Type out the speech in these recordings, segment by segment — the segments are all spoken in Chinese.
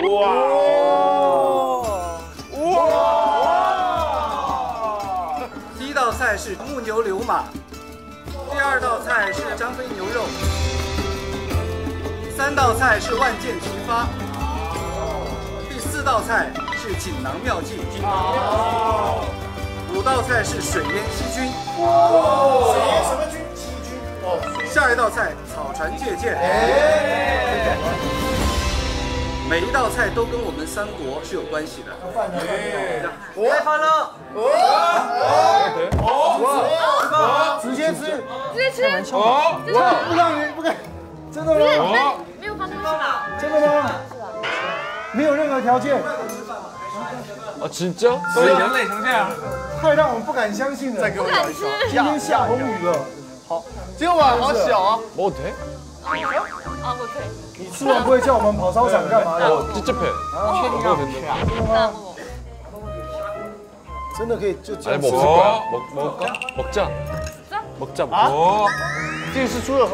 第一道菜是木牛流马，第二道菜是张飞牛肉，三道菜是万箭齐发，第四道菜是锦囊妙计，五道菜是水淹七军。 水淹什么军？七军。哦。 下一道菜草船借箭。每一道菜都跟我们三国是有关系的。 开饭了！ 直接吃， 直接吃。 不让你不敢，真的吗？ 没有放东西吧？ 真的吗？没有任何条件。 啊，真的？ 所以人累成这样， 太让我们不敢相信了。再给我咬一口。 今天下红雨了。好， 这个碗好小啊。 먹어도 돼？ 啊，我可以。 你吃完不会叫我们跑操场干嘛的？ 찝찝해。 确定要吃啊？真的吗？真的可以就这样吃？ 먹을까? 먹자. 먹자. 这是猪肉。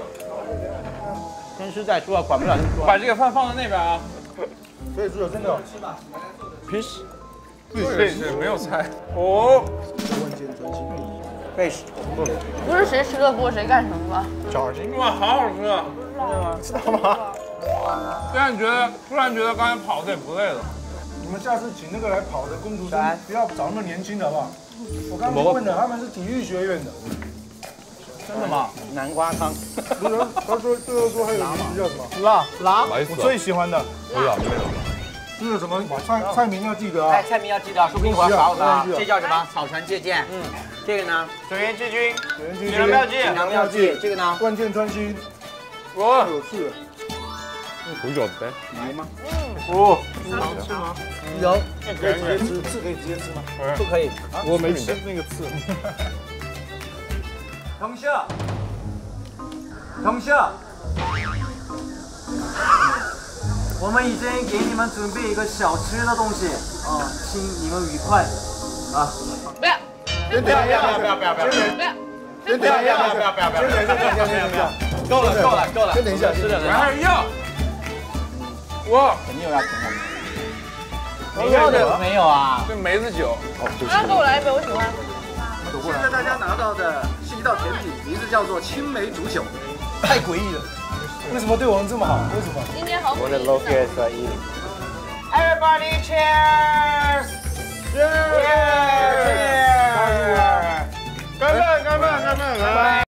先吃再说，管不了那么多。 把这个饭放在那边啊。 可以猪肉真的。 fish。 是没有菜。哦。 万箭穿心。 fish。 不是谁吃的多谁干什么吧？ 找心哇，好好吃啊！ 知道吗？ 突然觉得刚才跑的也不累了。 你们下次请那个来跑的工读生，不要找那么年轻的好不好？我刚刚问了，他们是体育学院的。 真的吗？南瓜汤。 不是，他说最后说还有名字叫什么？ 辣， 맛있어。 我最喜欢的。 별로 안 매워。 这是什么菜名要记得啊？ 菜名要记得，说不定我要考我们啊。这叫什么？草船借箭。这个呢？水淹七军。锦囊妙计。锦囊妙计。这个呢？ 万箭穿心。 哇， 有刺。 고기 어때? 鱼吗？ 哦， 是吗？有，可以直接吃，刺可以直接吃吗？ 不可以。 我没吃那个刺。 等下，等下，我们已经给你们准备一个小吃的东西啊，请你们愉快啊！ 不要， 先等一下，不要， 不要， 先等一下，不要，够了，先等一下， 我还要。哇， 肯定有要请我们。你要的没有啊？ 这梅子酒。 那给我来一杯，我喜欢。 现在大家拿到的是一道甜品，名字叫做青梅煮酒。 太诡异了，为什么对我们这么好？为什么？ 今天好。 我的 low gas 1。Everybody cheers！ Cheers！ 干杯！